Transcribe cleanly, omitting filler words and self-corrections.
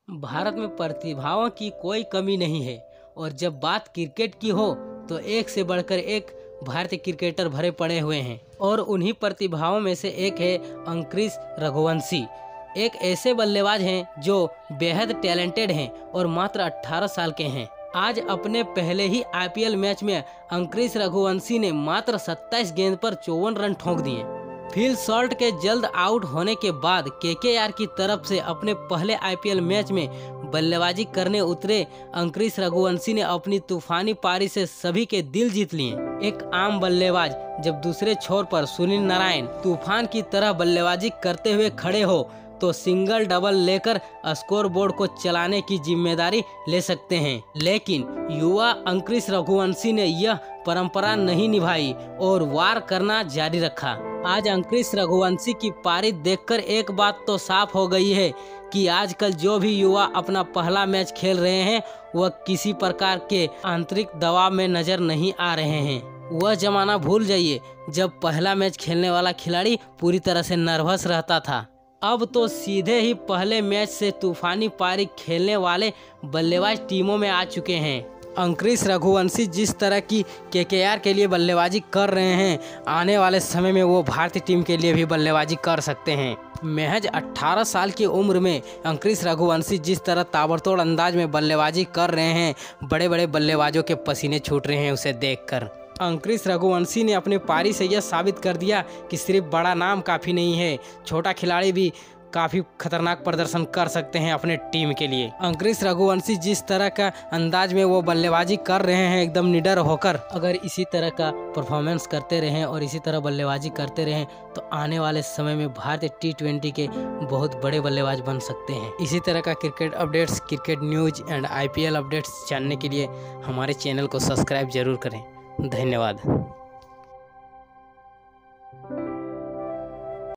भारत में प्रतिभाओं की कोई कमी नहीं है और जब बात क्रिकेट की हो तो एक से बढ़कर एक भारतीय क्रिकेटर भरे पड़े हुए हैं और उन्हीं प्रतिभाओं में से एक है अंकुरिश रघुवंशी। एक ऐसे बल्लेबाज हैं जो बेहद टैलेंटेड हैं और मात्र 18 साल के हैं। आज अपने पहले ही आईपीएल मैच में अंकुरिश रघुवंशी ने मात्र 27 गेंद पर 54 रन ठोक दिए। फिल सॉल्ट के जल्द आउट होने के बाद केकेआर की तरफ से अपने पहले आईपीएल मैच में बल्लेबाजी करने उतरे अंकुरिश रघुवंशी ने अपनी तूफानी पारी से सभी के दिल जीत लिए। एक आम बल्लेबाज जब दूसरे छोर पर सुनील नारायण तूफान की तरह बल्लेबाजी करते हुए खड़े हो तो सिंगल डबल लेकर स्कोर बोर्ड को चलाने की जिम्मेदारी ले सकते हैं, लेकिन युवा अंकुरिश रघुवंशी ने यह परंपरा नहीं निभाई और वार करना जारी रखा। आज अंकुरिश रघुवंशी की पारी देखकर एक बात तो साफ हो गई है कि आजकल जो भी युवा अपना पहला मैच खेल रहे हैं वह किसी प्रकार के आंतरिक दबाव में नजर नहीं आ रहे हैं। वह जमाना भूल जाइए जब पहला मैच खेलने वाला खिलाड़ी पूरी तरह से नर्वस रहता था। अब तो सीधे ही पहले मैच से तूफानी पारी खेलने वाले बल्लेबाज टीमों में आ चुके हैं। अंकुरिश रघुवंशी जिस तरह की केकेआर के लिए बल्लेबाजी कर रहे हैं, आने वाले समय में वो भारतीय टीम के लिए भी बल्लेबाजी कर सकते हैं। महज 18 साल की उम्र में अंकुरिश रघुवंशी जिस तरह ताबड़तोड़ अंदाज में बल्लेबाजी कर रहे हैं, बड़े बड़े बल्लेबाजों के पसीने छूट रहे हैं उसे देखकर। अंकुरिश रघुवंशी ने अपने पारी से यह साबित कर दिया कि सिर्फ बड़ा नाम काफ़ी नहीं है, छोटा खिलाड़ी भी काफ़ी खतरनाक प्रदर्शन कर सकते हैं अपने टीम के लिए। अंकुरिश रघुवंशी जिस तरह का अंदाज में वो बल्लेबाजी कर रहे हैं एकदम निडर होकर, अगर इसी तरह का परफॉर्मेंस करते रहें और इसी तरह बल्लेबाजी करते रहें तो आने वाले समय में भारतीय T20 के बहुत बड़े बल्लेबाज बन सकते हैं। इसी तरह का cricket updates, cricket news and IPL updates जानने के लिए हमारे चैनल को सब्सक्राइब जरूर करें। धन्यवाद।